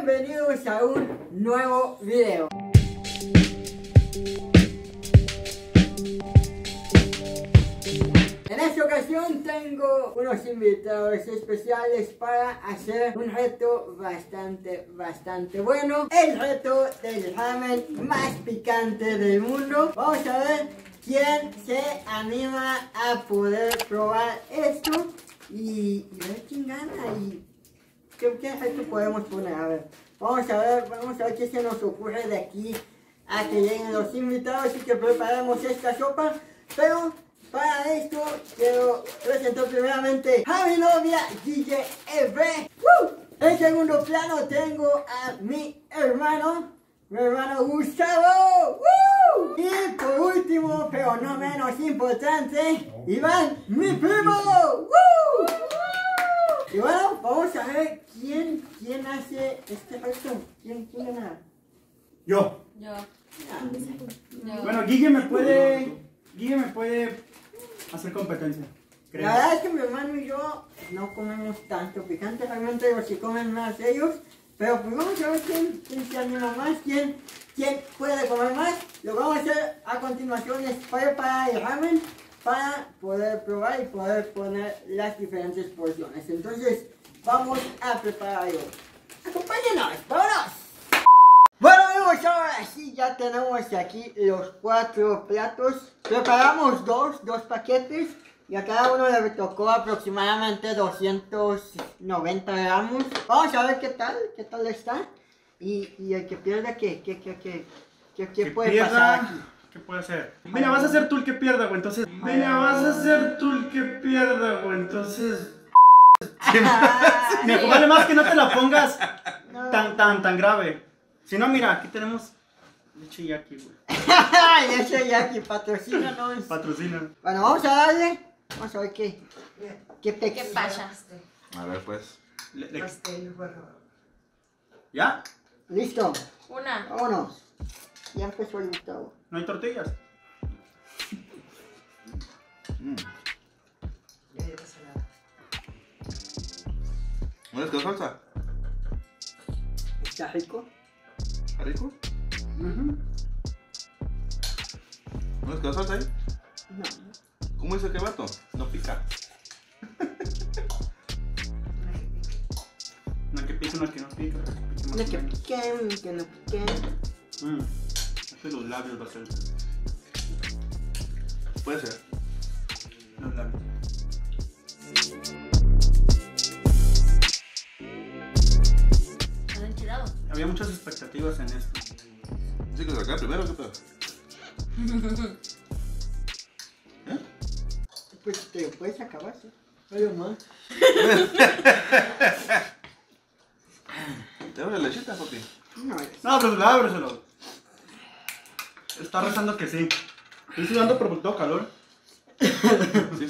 bienvenidos a un nuevo video. En esta ocasión tengo unos invitados especiales para hacer un reto bastante bueno. El reto del ramen más picante del mundo. Vamos a ver quién se anima a poder probar esto y ver quién gana y qué reto podemos poner. A ver, vamos a ver qué se nos ocurre de aquí a que lleguen los invitados y que preparemos esta sopa. Pero para esto quiero presentar primeramente a mi novia Guille F. En segundo plano tengo a mi hermano Gustavo. Y por último, pero no menos importante, Iván, mi primo. Y bueno, vamos a ver quién hace este reto. ¿Quién gana? Yo. Yo. Bueno, Guille me puede hacer competencia, creo. La verdad es que mi hermano y yo no comemos tanto picante, realmente ellos sí comen más ellos. Pero pues vamos a ver quién se anima más, quién puede comer más. Lo que vamos a hacer a continuación es preparar el ramen para poder probar y poder poner las diferentes porciones. Entonces vamos a prepararlo. ¡Acompáñenos! ¡Vámonos! Bueno amigos, ahora sí ya tenemos aquí los 4 platos. Preparamos dos paquetes y a cada uno le tocó aproximadamente 290 gramos. Vamos a ver qué tal está. Y el que pierda, ¿qué puede pasar aquí? ¿Qué puede hacer? Mira, vas a ser tú el que pierda, güey, entonces... Me vale más que no te la pongas tan grave. Si no, mira, aquí tenemos leche yaqui, güey. Leche yaqui, patrocínanos. Patrocina. Bueno, vamos a darle. Vamos a ver qué pasa. A ver, pues. ¿Ya? Listo. Una. Vámonos. Ya empezó el Gustavo. ¿No hay tortillas? ¿No les quedó salsa? ¿Está rico? ¿Está rico? ¿No les quedó salsa ahí? No. ¿Cómo dice que vato? No pica. Una que pica, una que no pica. No que piquen, que no piquen. Este los labios va a ser. Puede ser. Los labios. ¿Están enchilados? Había muchas expectativas en esto. ¿Sí que sacar primero o qué pedo? ¿Eh? Pues te lo puedes acabar, sí. Algo más. ¿Te abre la lechita, papi? No, No, ábreselo. Está rezando que sí. Estoy sudando por todo calor. Sí.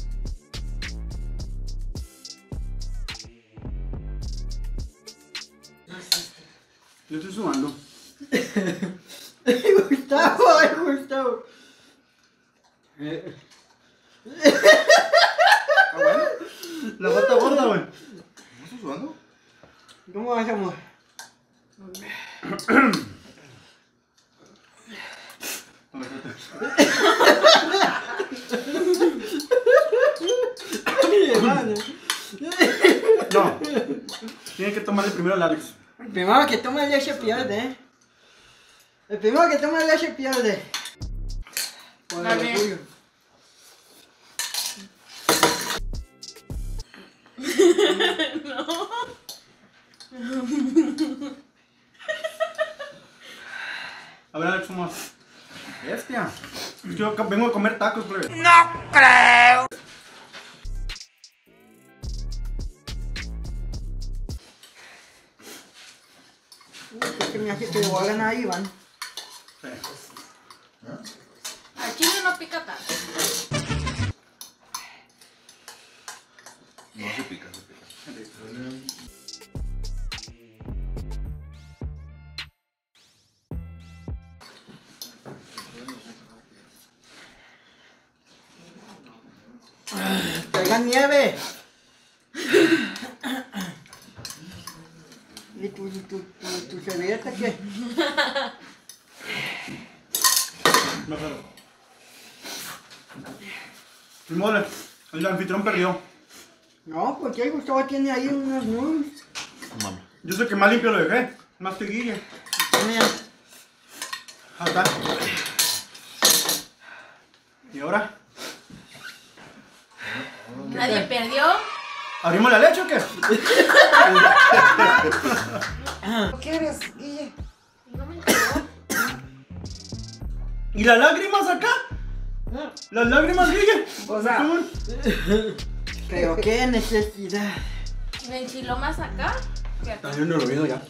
Yo estoy sudando. Gustavo. ¿Está bueno? La pata gorda, güey. ¿No estás sudando? ¿Cómo vas, amor? No. Tienen que tomarle primero el Alex. El primero que toma leche pierde, ¿eh? El primero que toma leche pierde. Por el Dale. orgullo. A ver, Alex, ¿cómo? Bestia. Yo vengo a comer tacos, plebe. Es que me hace que le voy a ganar a Iván. Sí. Al chile no pica tanto. No, se pica. Traigan nieve. ¿Y tu servilleta qué? No puedo. Y mole, el anfitrión perdió. No, porque Gustavo tiene ahí unos nudes. Mami. Yo sé que más limpio lo dejé. Más que Guille. Mira, Ahí está. ¿Y ahora? Nadie perdió. ¿Abrimos la leche o qué? ¿qué eres, Guille? No me enteró. ¿Y las lágrimas acá? ¿Las lágrimas, Guille? O sea, pero qué necesidad. ¿Me enchiló más acá? que acá? También no lo vino ya.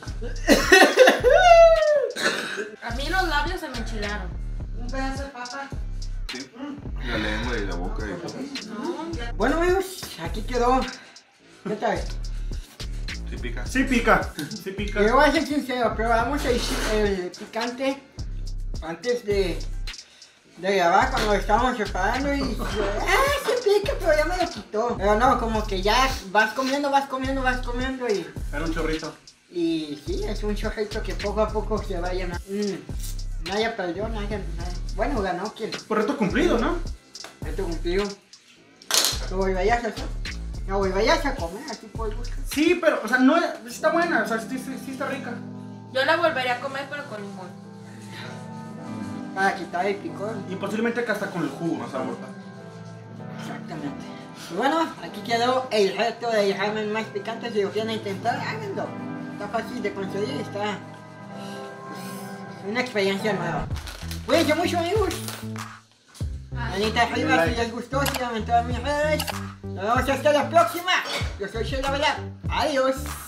A mí los labios se me enchilaron. Un pedazo de papa. Sí. La lengua y la boca y todo. No. Bueno, amigos, aquí quedó. ¿Qué tal? Sí pica. Sí pica. Sí pica. Yo voy a ser sincero, probamos el picante antes de grabar cuando lo estábamos preparando y se pica, pero ya me lo quitó. Pero no, como que ya vas comiendo Era un chorrito. y sí, es un chorrito que poco a poco se va llenando. Nadie perdió, nadie. Bueno, ganó quien. Por reto cumplido, ¿no? Esto cumplió. Lo volverías a hacer. Lo volverías a comer así por gusto. Sí, pero, o sea, no está buena, o sea, sí está rica. Yo la volvería a comer, pero con limón. Para quitar el picor. Y posiblemente que hasta con el jugo, más sabor. Exactamente. Y bueno, aquí quedó el reto de ramen más picante. Si lo quieren intentar, háganlo. Está fácil de conseguir, está. Es una experiencia nueva. Cuídense mucho, amigos. Manita arriba si les gustó, síganme en todas mis redes. Nos vemos hasta la próxima. Yo soy Sheila Bala. Adiós.